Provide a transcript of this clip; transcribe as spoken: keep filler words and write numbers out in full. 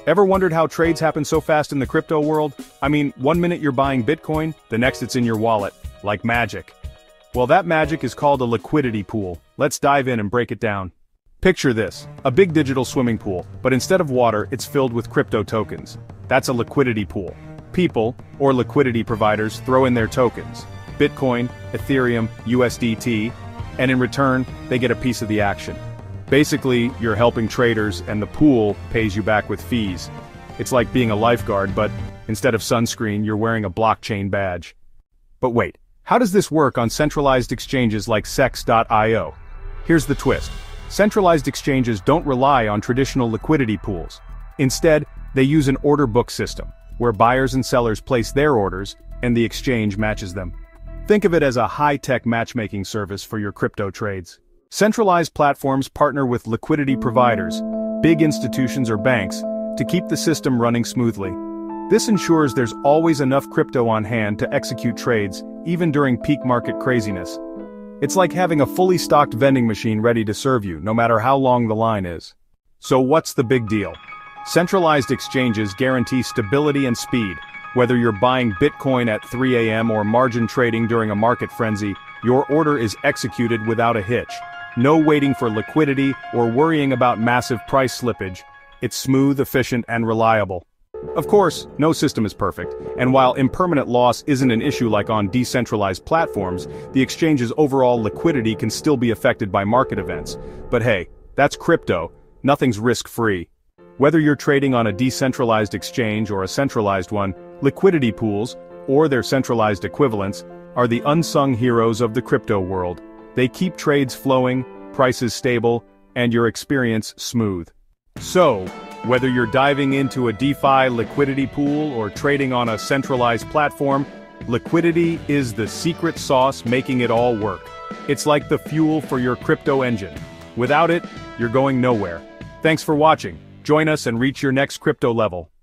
Ever wondered how trades happen so fast in the crypto world? I mean, one minute you're buying Bitcoin, the next it's in your wallet, like magic. Well, that magic is called a liquidity pool. Let's dive in and break it down. Picture this, a big digital swimming pool, but instead of water, it's filled with crypto tokens. That's a liquidity pool. People, or liquidity providers, throw in their tokens, Bitcoin, Ethereum, U S D T, and in return, they get a piece of the action. Basically, you're helping traders and the pool pays you back with fees. It's like being a lifeguard, but instead of sunscreen, you're wearing a blockchain badge. But wait, how does this work on centralized exchanges like C E X dot I O? Here's the twist. Centralized exchanges don't rely on traditional liquidity pools. Instead, they use an order book system, where buyers and sellers place their orders, and the exchange matches them. Think of it as a high-tech matchmaking service for your crypto trades. Centralized platforms partner with liquidity providers, big institutions or banks, to keep the system running smoothly. This ensures there's always enough crypto on hand to execute trades, even during peak market craziness. It's like having a fully stocked vending machine ready to serve you, no matter how long the line is. So what's the big deal? Centralized exchanges guarantee stability and speed. Whether you're buying Bitcoin at three A M or margin trading during a market frenzy, your order is executed without a hitch. No waiting for liquidity or worrying about massive price slippage. It's smooth, efficient, and reliable. Of course, no system is perfect, and while impermanent loss isn't an issue like on decentralized platforms, the exchange's overall liquidity can still be affected by market events. But hey, that's crypto, nothing's risk-free. Whether you're trading on a decentralized exchange or a centralized one, liquidity pools, or their centralized equivalents, are the unsung heroes of the crypto world. They keep trades flowing, prices stable, and your experience smooth. So, whether you're diving into a DeFi liquidity pool or trading on a centralized platform, liquidity is the secret sauce making it all work. It's like the fuel for your crypto engine. Without it, you're going nowhere. Thanks for watching. Join us and reach your next crypto level.